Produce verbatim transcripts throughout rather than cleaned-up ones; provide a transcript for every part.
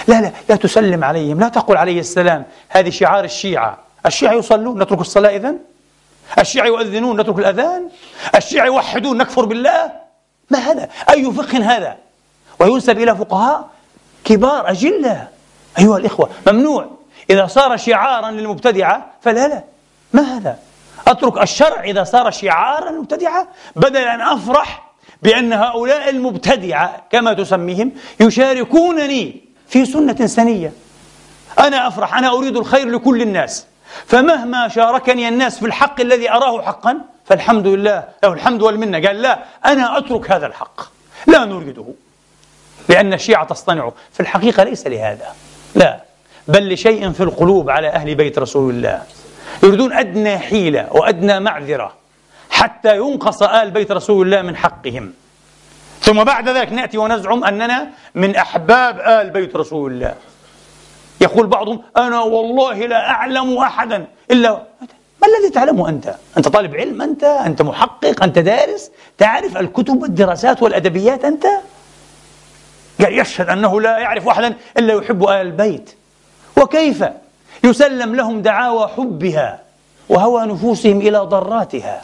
لا لا لا تسلم عليهم، لا تقل عليه السلام. هذه شعار الشيعة. الشيعة يصلون نترك الصلاة إذن؟ الشيعة يؤذنون نترك الأذان؟ الشيعة يوحدون نكفر بالله؟ ما هذا؟ أي فقه هذا؟ وينسب إلى فقهاء كبار أجلة. أيها الإخوة، ممنوع. إذا صار شعارا للمبتدعة فلا لا، ما هذا؟ أترك الشرع إذا صار شعارا للمبتدعة، بدل أن أفرح بأن هؤلاء المبتدعة كما تسميهم يشاركونني في سنة سنية. أنا أفرح، أنا أريد الخير لكل الناس، فمهما شاركني الناس في الحق الذي أراه حقا فالحمد لله، له الحمد والمنة. قال لا، أنا أترك هذا الحق، لا نريده، لأن الشيعة تصطنعه. في الحقيقة ليس لهذا، لا، بل لشيء في القلوب على أهل بيت رسول الله. يريدون أدنى حيلة وأدنى معذرة حتى ينقص آل بيت رسول الله من حقهم، ثم بعد ذلك نأتي ونزعم أننا من أحباب آل بيت رسول الله. يقول بعضهم: أنا والله لا أعلم أحدا إلا. ما الذي تعلمه أنت؟ أنت طالب علم؟ أنت أنت محقق؟ أنت دارس؟ تعرف الكتب والدراسات والأدبيات؟ أنت قال يشهد أنه لا يعرف أحدا إلا يحب آل البيت. وكيف يسلم لهم دعاوى حبها وهوى نفوسهم إلى ضراتها؟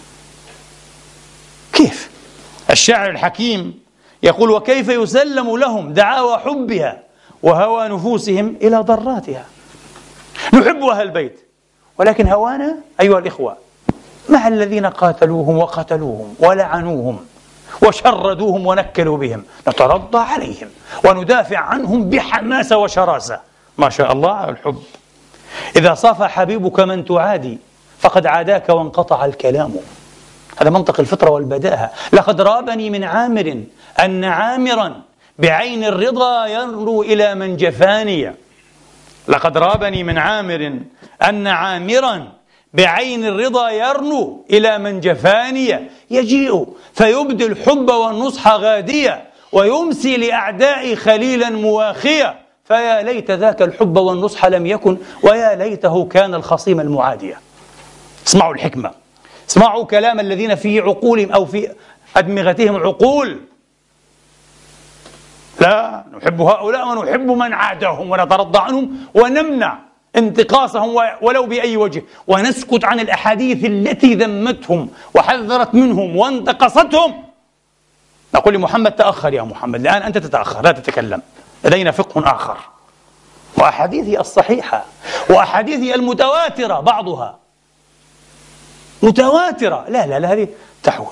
كيف؟ الشاعر الحكيم يقول: وكيف يسلم لهم دعاوى حبها وهوى نفوسهم إلى ضراتها. نحب أهل البيت، ولكن هوانا أيها الإخوة مع الذين قاتلوهم وقتلوهم ولعنوهم وشردوهم ونكلوا بهم، نترضى عليهم وندافع عنهم بحماسة وشراسة. ما شاء الله على الحب. إذا صافى حبيبك من تعادي فقد عاداك وانقطع الكلام. هذا منطق الفطرة والبداهة. لقد رابني من عامر أن عامرا بعين الرضا ينظر إلى من جفاني. لقد رابني من عامر أن عامرا بعين الرضا يرنو إلى من جفاني، يجيء فيبدي الحب والنصح غاديا ويمسي لأعدائي خليلا مواخيا، فيا ليت ذاك الحب والنصح لم يكن، ويا ليته كان الخصيم المعادية. اسمعوا الحكمة، اسمعوا كلام الذين في عقولهم أو في أدمغتهم عقول. لا نحب هؤلاء ونحب من عادهم ونترضى عنهم ونمنع انتقاصهم ولو بأي وجه، ونسكت عن الأحاديث التي ذمتهم وحذرت منهم وانتقصتهم. نقول لمحمد: تأخر يا محمد، الآن أنت تتأخر، لا تتكلم، لدينا فقه آخر. وأحاديثه الصحيحة وأحاديثه المتواترة بعضها متواترة، لا لا لا هذه تحود.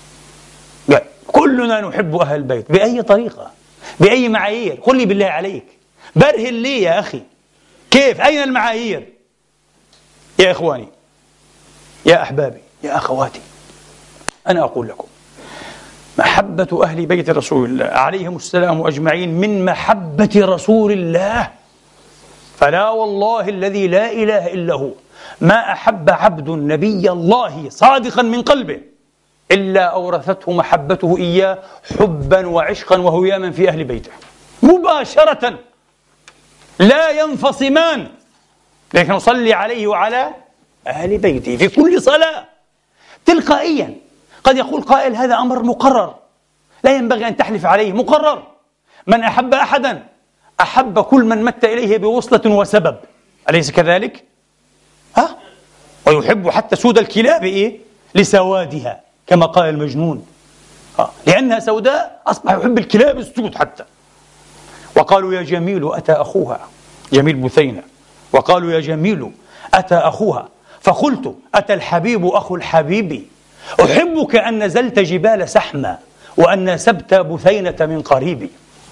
كلنا نحب أهل البيت، بأي طريقة؟ بأي معايير؟ قل لي بالله عليك، برهن لي يا أخي، كيف؟ أين المعايير؟ يا إخواني، يا أحبابي، يا أخواتي، أنا أقول لكم: محبة أهل بيت رسول الله عليهم السلام أجمعين من محبة رسول الله. فلا والله الذي لا إله إلا هو ما أحب عبد نبي الله صادقا من قلبه إلا أورثته محبته إياه حبا وعشقا وهياما في أهل بيته مباشرة، لا ينفصمان. لكن نصلي عليه وعلى أهل بيته في كل صلاة تلقائيا. قد يقول قائل: هذا أمر مقرر لا ينبغي أن تحلف عليه، مقرر. من أحب أحدا أحب كل من مت إليه بوصلة وسبب، أليس كذلك؟ ها؟ ويحب حتى سود الكلاب إيه؟ لسوادها كما قال المجنون، ها؟ لأنها سوداء أصبح يحب الكلاب السود حتى. وقالوا: يا جميل أتى أخوها، جميل بثينة، وقالوا: يا جميل أتى أخوها، فقلت: أتى الحبيب أخو الحبيب، أحبك أن نزلت جبال سحمة وأن سبت بثينة من قريبي.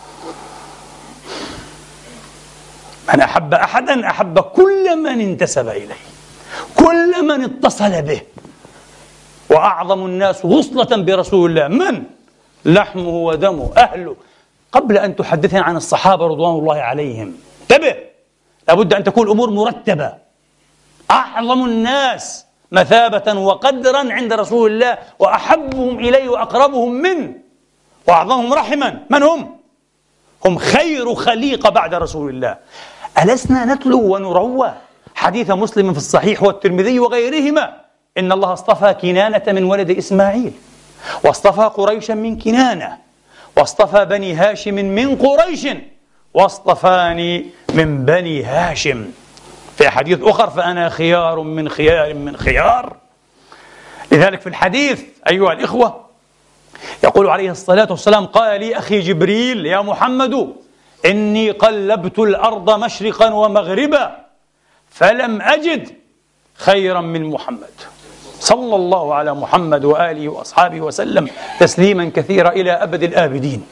من أحب أحدا أحب كل من انتسب إليه، كل من اتصل به. وأعظم الناس وصلة برسول الله من؟ لحمه ودمه، أهله. قبل أن تحدثنا عن الصحابة رضوان الله عليهم انتبه، لابد أن تكون الأمور مرتبة. أعظم الناس مثابة وقدرا عند رسول الله وأحبهم إليه وأقربهم منه وأعظمهم رحما من هم؟ هم خير خليقة بعد رسول الله. ألسنا نتلو ونروى حديث مسلم في الصحيح والترمذي وغيرهما: إن الله اصطفى كنانة من ولد إسماعيل، واصطفى قريشا من كنانة، واصطفى بني هاشم من قريش، واصطفاني من بني هاشم. في حديث أخر فأنا خيار من خيار من خيار. لذلك في الحديث أيها الإخوة يقول عليه الصلاة والسلام: قال لي أخي جبريل يا محمد إني قلبت الأرض مشرقا ومغربا فلم أجد خيرا من محمد. صلى الله على محمد وآله وأصحابه وسلم تسليما كثيرا إلى أبد الآبدين.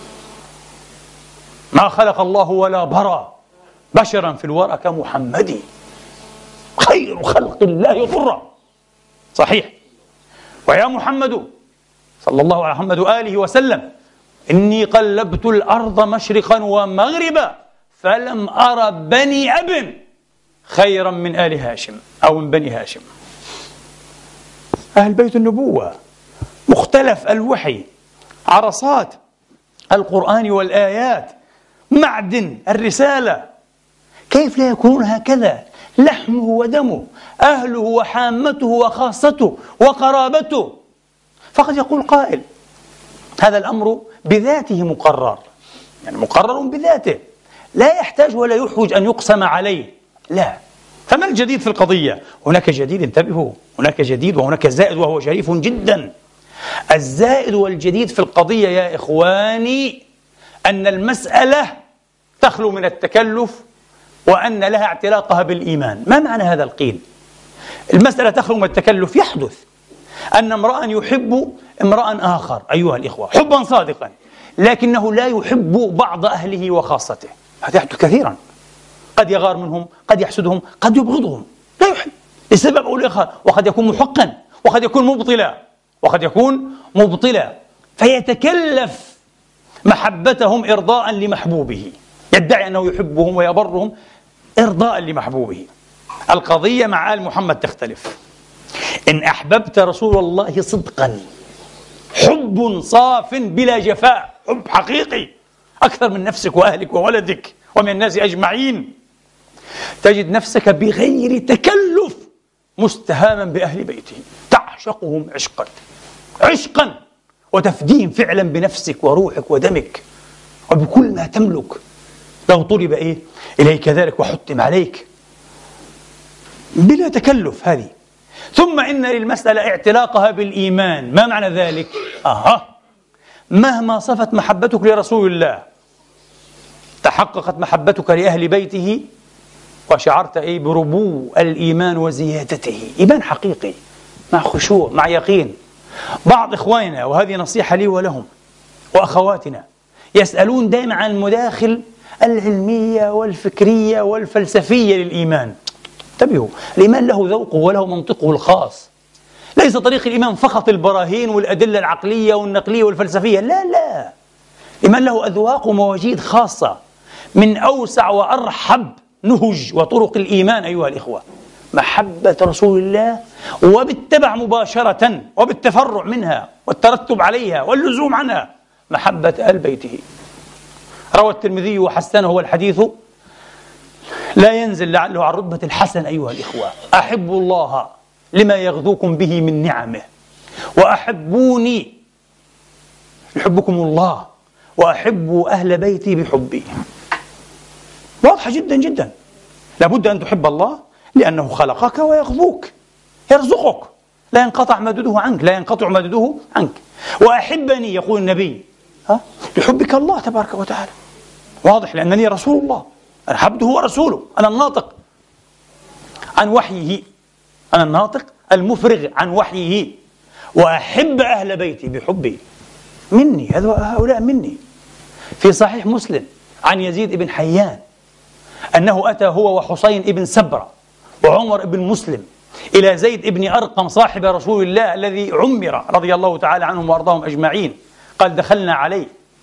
ما خلق الله ولا برى بشرا في الورى كمحمد، خير خلق الله طرا. صحيح. ويا محمد صلى الله على محمد وآله وسلم إني قلبت الأرض مشرقا ومغربا فلم أرى بني أب خيرا من آل هاشم أو من بني هاشم. أهل بيت النبوة، مختلف الوحي، عرصات القرآن والآيات، معدن الرسالة، كيف لا يكونون هكذا؟ لحمه ودمه، أهله وحامته وخاصته وقرابته. فقد يقول قائل: هذا الأمر بذاته مقرر، يعني مقرر بذاته، لا يحتاج ولا يحوج أن يقسم عليه. لا. فما الجديد في القضية؟ هناك جديد، انتبهوا، هناك جديد وهناك زائد وهو شريف جدا. الزائد والجديد في القضية يا إخواني أن المسألة تخلو من التكلف وأن لها اعتلاقها بالإيمان. ما معنى هذا القيل؟ المسألة تخلو من التكلف. يحدث أن امرأ يحب امرأ آخر أيها الإخوة حبا صادقا، لكنه لا يحب بعض أهله وخاصته. هذا يحدث كثيرا. قد يغار منهم، قد يحسدهم، قد يبغضهم، لا يحب لسبب أو لآخر، وقد يكون محقا، وقد يكون مبطلا، وقد يكون مبطلا، فيتكلف محبتهم إرضاء لمحبوبه، يدعي أنه يحبهم ويبرهم إرضاء لمحبوبه. القضية مع آل محمد تختلف. إن أحببت رسول الله صدقا، حب صاف بلا جفاء، حب حقيقي أكثر من نفسك وأهلك وولدك ومن الناس أجمعين، تجد نفسك بغير تكلف مستهاما بأهل بيته، تعشقهم عشقا عشقا وتفديهم فعلا بنفسك وروحك ودمك وبكل ما تملك، لو طلب إيه إليك ذلك وحتم عليك بلا تكلف. هذه. ثم إن للمسألة اعتلاقها بالإيمان. ما معنى ذلك؟ أها، مهما صفت محبتك لرسول الله، تحققت محبتك لأهل بيته وشعرت إيه بربو الإيمان وزيادته، إيمان حقيقي مع خشوع مع يقين. بعض إخواننا، وهذه نصيحة لي ولهم وأخواتنا، يسألون دائما عن المداخل العلمية والفكرية والفلسفية للإيمان. انتبهوا، الإيمان له ذوقه وله منطقه الخاص. ليس طريق الإيمان فقط البراهين والأدلة العقلية والنقلية والفلسفية، لا لا، الإيمان له أذواق ومواجيد خاصة. من أوسع وأرحب نهج وطرق الإيمان أيها الإخوة محبة رسول الله، وبالتبع مباشرة وبالتفرع منها والترتب عليها واللزوم عنها محبة آل بيته. روى الترمذي وحسنه والحديث لا ينزل لعله عن رتبة الحسن أيها الإخوة: أحبوا الله لما يغذوكم به من نعمه، وأحبوني يحبكم الله، وأحبوا أهل بيتي بحبي. واضحة جدا جدا. لابد أن تحب الله لأنه خلقك ويغذوك يرزقك، لا ينقطع مدده عنك، لا ينقطع مدده عنك. وأحبني يقول النبي ها لحبك الله تبارك وتعالى. واضح، لأنني رسول الله، أنا عبده ورسوله، أنا الناطق عن وحيه، أنا الناطق المفرغ عن وحيه. وأحب أهل بيتي بحبي مني، هؤلاء مني. في صحيح مسلم عن يزيد بن حيان أنه أتى هو وحسين بن سبرة وعمر بن مسلم إلى زيد بن أرقم صاحب رسول الله الذي عمر رضي الله تعالى عنهم وأرضاهم أجمعين. قال: دخلنا عليه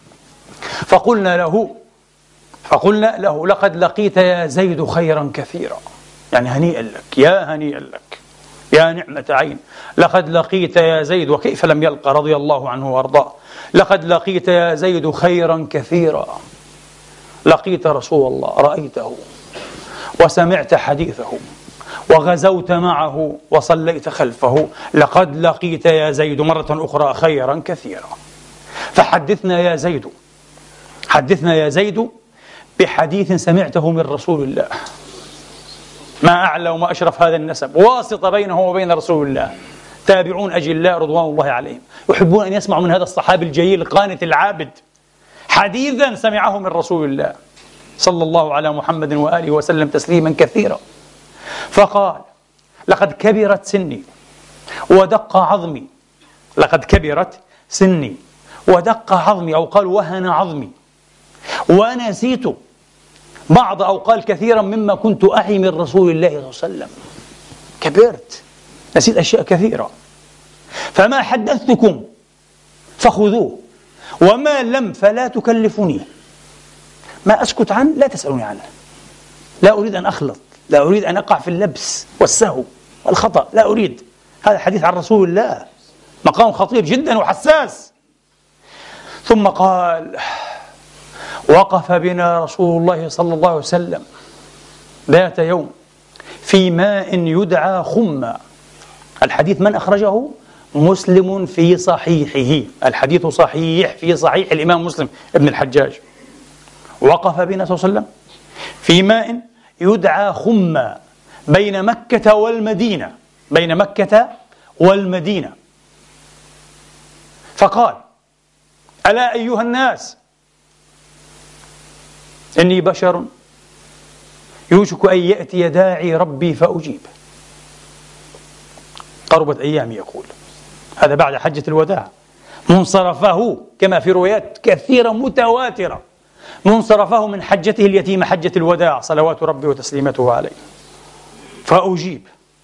فقلنا له فقلنا له لقد لقيت يا زيد خيرا كثيرا، يعني هنيئا لك، يا هنيئا لك، يا نعمة عين، لقد لقيت يا زيد. وكيف لم يلقى رضي الله عنه وأرضاه؟ لقد لقيت يا زيد خيرا كثيرا، لقيت رسول الله، رأيته وسمعت حديثه وغزوت معه وصليت خلفه. لقد لقيت يا زيد مرة أخرى خيرا كثيرا. فحدثنا يا زيد، حدثنا يا زيد بحديث سمعته من رسول الله. ما أعلى وما أشرف هذا النسب، واسطة بينه وبين رسول الله. تابعون أجلاء رضوان الله عليهم يحبون أن يسمعوا من هذا الصحابي الجليل القانت العابد حديثا سمعه من رسول الله صلى الله على محمد وآله وسلم تسليما كثيرا. فقال: لقد كبرت سني ودق عظمي، لقد كبرت سني ودق عظمي، أو قال وهن عظمي، ونسيت بعض أو قال كثيرا مما كنت أعي من رسول الله صلى الله عليه وسلم. كبرت، نسيت أشياء كثيرة، فما حدثتكم فخذوه وما لم فلا تكلفوني. ما أسكت عنه لا تسألوني عنه. لا أريد أن أخلط، لا أريد أن أقع في اللبس والسهو والخطأ، لا أريد. هذا حديث عن رسول الله، مقام خطير جدا وحساس. ثم قال: وقف بنا رسول الله صلى الله عليه وسلم ذات يوم في ماء يدعى خمّا. الحديث من أخرجه؟ مسلم في صحيحه، الحديث صحيح في صحيح الإمام مسلم ابن الحجاج. وقف بنا صلى الله عليه وسلم في ماء يدعى خمّا بين مكة والمدينة، بين مكة والمدينة، فقال: ألا أيها الناس، إني بشر يوشك أن يأتي داعي ربي فأجيب. قربت أيامي، يقول هذا بعد حجة الوداع، منصرفه كما في روايات كثيرة متواترة، منصرفه من حجته اليتيمة حجة الوداع صلوات ربي وتسليمته عليه. فأجيب: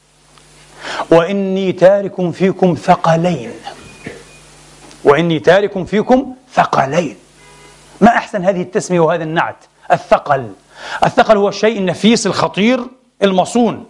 وإني تارك فيكم ثقلين، وإني تارك فيكم ثقلين. ما أحسن هذه التسمية وهذا النعت، الثقل. الثقل هو الشيء النفيس الخطير المصون.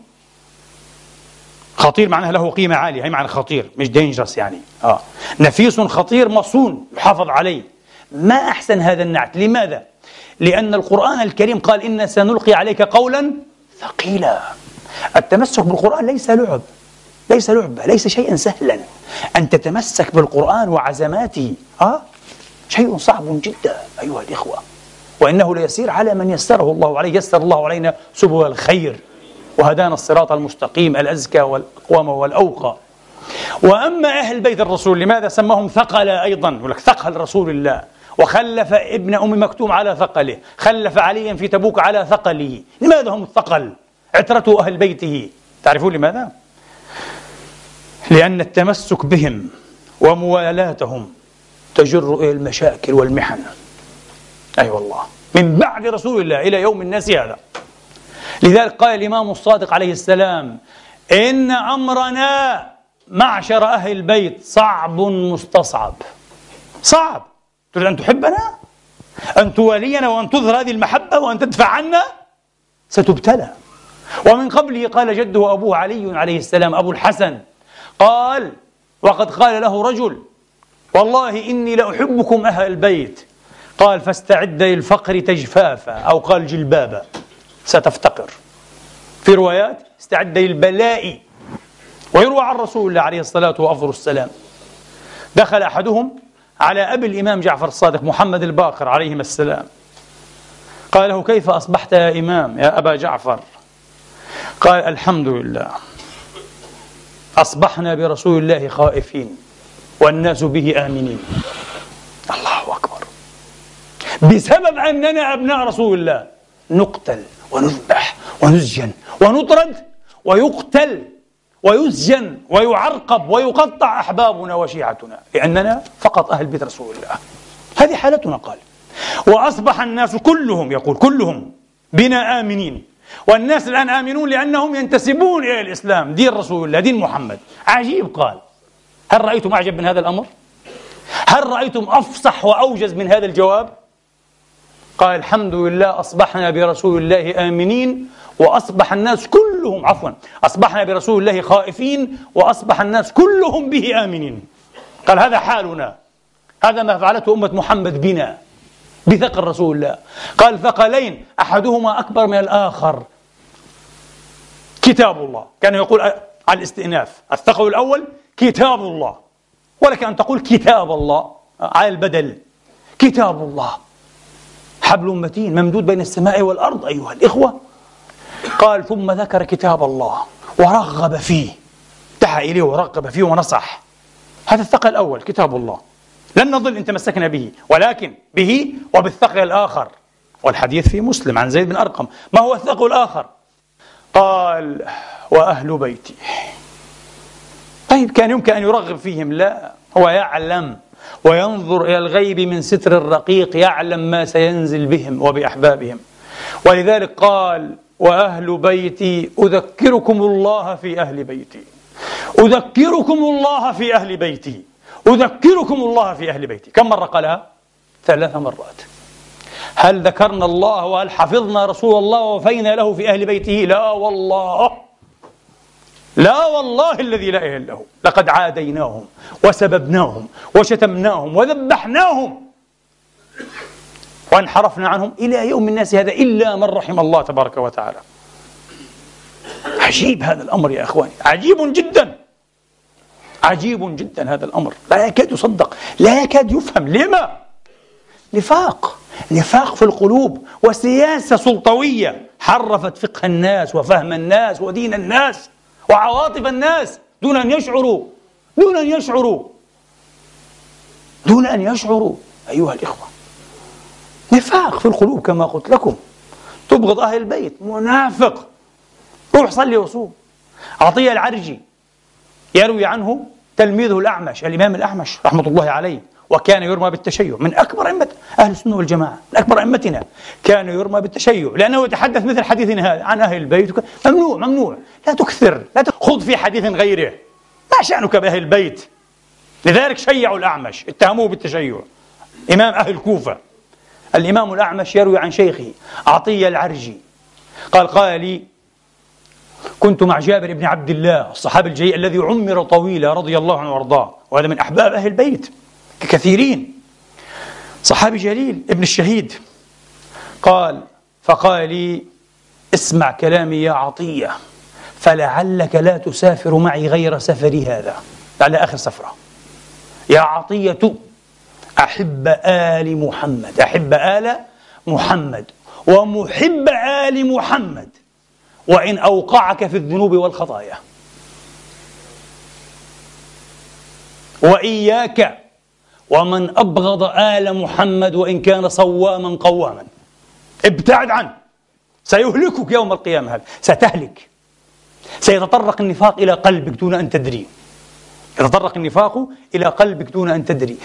خطير معناه له قيمة عالية، هي معنى خطير، مش دينجرس يعني. آه. نفيس خطير مصون يحافظ عليه. ما أحسن هذا النعت. لماذا؟ لأن القرآن الكريم قال: إنا سنلقي عليك قولا ثقيلا. التمسك بالقرآن ليس لعب، ليس لعبة، ليس شيئا سهلا. أن تتمسك بالقرآن وعزماته آه؟ شيء صعب جدا أيها الإخوة، وإنه ليسير على من يسره الله عليه. يسر الله علينا سبل الخير وهدانا الصراط المستقيم الأزكى والأقوم والأوقى. وأما أهل بيت الرسول لماذا سماهم ثقلا أيضا؟ يقول لك ثقل رسول الله، وخلف ابن أم مكتوم على ثقله، خلف عليا في تبوك على ثقله. لماذا هم الثقل؟ عترته أهل بيته. تعرفون لماذا؟ لأن التمسك بهم وموالاتهم تجر إلى المشاكل والمحن. أي أيوة والله، من بعد رسول الله إلى يوم الناس هذا. لذلك قال الإمام الصادق عليه السلام: إن أمرنا معشر أهل البيت صعب مستصعب. صعب. تريد أن تحبنا؟ أن توالينا وأن تظهر هذه المحبة وأن تدفع عنا؟ ستبتلى. ومن قبله قال جده أبوه علي عليه السلام أبو الحسن، قال: وقد قال له رجل: والله إني لأحبكم أهل البيت. قال: فاستعد للفقر تجفافا، أو قال جلبابا، ستفتقر. في روايات: استعد للبلاء. ويروى عن رسول الله عليه الصلاة وأفضل السلام: دخل أحدهم على أبي الإمام جعفر الصادق محمد الباقر عليهما السلام، قال له: كيف أصبحت يا إمام يا أبا جعفر؟ قال: الحمد لله، أصبحنا برسول الله خائفين والناس به آمنين. الله أكبر. بسبب أننا أبناء رسول الله نقتل ونذبح ونسجن ونطرد ويقتل ويسجن ويعرقب ويقطع أحبابنا وشيعتنا، لأننا فقط أهل بيت رسول الله. هذه حالتنا. قال: وأصبح الناس كلهم، يقول كلهم، بنا آمنين. والناس الآن آمنون لأنهم ينتسبون إلى الإسلام، دين رسول الله، دين محمد. عجيب. قال: هل رأيتم أعجب من هذا الأمر؟ هل رأيتم أفصح وأوجز من هذا الجواب؟ قال: الحمد لله، أصبحنا برسول الله آمنين، وأصبح الناس كلهم، عفوا أصبحنا برسول الله خائفين، وأصبح الناس كلهم به آمنين. قال: هذا حالنا، هذا ما فعلته أمة محمد بنا بثقل رسول الله. قال: ثقلين أحدهما أكبر من الآخر، كتاب الله. كان يقول على الاستئناف: الثقل الأول كتاب الله، ولك أن تقول كتاب الله على البدل. كتاب الله حبل متين ممدود بين السماء والأرض أيها الإخوة. قال ثم ذكر كتاب الله ورغب فيه، دعا إليه ورغب فيه ونصح. هذا الثقل الأول كتاب الله، لن نضل إن تمسكنا به، ولكن به وبالثقل الآخر. والحديث في مسلم عن زيد بن أرقم. ما هو الثقل الآخر؟ قال وأهل بيتي. طيب كان يمكن أن يرغب فيهم؟ لا، هو يعلم وينظر إلى الغيب من ستر الرقيق، يعلم ما سينزل بهم وبأحبابهم. ولذلك قال وأهل بيتي أذكركم الله في أهل بيتي، أذكركم الله في أهل بيتي، أذكركم الله في أهل بيتي. كم مرة قالها؟ ثلاث مرات. هل ذكرنا الله وهل حفظنا رسول الله ووفينا له في أهل بيته؟ لا والله، لا والله الذي لا إله إلا هو، لقد عاديناهم وسببناهم وشتمناهم وذبحناهم وانحرفنا عنهم إلى يوم الناس هذا إلا من رحم الله تبارك وتعالى. عجيب هذا الأمر يا أخواني، عجيب جدا، عجيب جدا هذا الأمر، لا يكاد يصدق، لا يكاد يفهم. لما؟ نفاق، نفاق في القلوب وسياسة سلطوية حرفت فقه الناس وفهم الناس ودين الناس وعواطف الناس دون أن يشعروا، دون أن يشعروا، دون أن يشعروا أيها الإخوة. نفاق في القلوب كما قلت لكم. تبغض أهل البيت، منافق، روح صلي وصوم. عطية العرجي يروي عنه تلميذه الأعمش، الإمام الأعمش رحمة الله عليه، وكان يرمى بالتشيع، من أكبر أئمة أهل السنة والجماعة، من أكبر أئمتنا، كان يرمى بالتشيع لأنه يتحدث مثل حديثنا هذا عن أهل البيت. ممنوع، ممنوع، لا تكثر، لا تخوض في حديث غيره، ما شأنك بأهل البيت. لذلك شيعوا الأعمش، اتهموه بالتشيع، إمام أهل الكوفة. الإمام الأعمش يروي عن شيخه عطية العرجي قال قال لي كنت مع جابر بن عبد الله الصحابي الجليل الذي عمر طويلا رضي الله عنه وارضاه، وهذا من أحباب أهل البيت كثيرين، صحابي جليل ابن الشهيد. قال فقال لي اسمع كلامي يا عطية، فلعلك لا تسافر معي غير سفري هذا، على آخر سفرة. يا عطية أحب آل محمد، أحب آل محمد ومحب آل محمد، وإن أوقعك في الذنوب والخطايا، وإياك ومن أبغض آل محمد وإن كان صواما قواما، ابتعد عنه، سيهلكك يوم القيامة، هذا ستهلك، سيتطرق النفاق إلى قلبك دون أن تدري، يتطرق النفاق إلى قلبك دون أن تدري.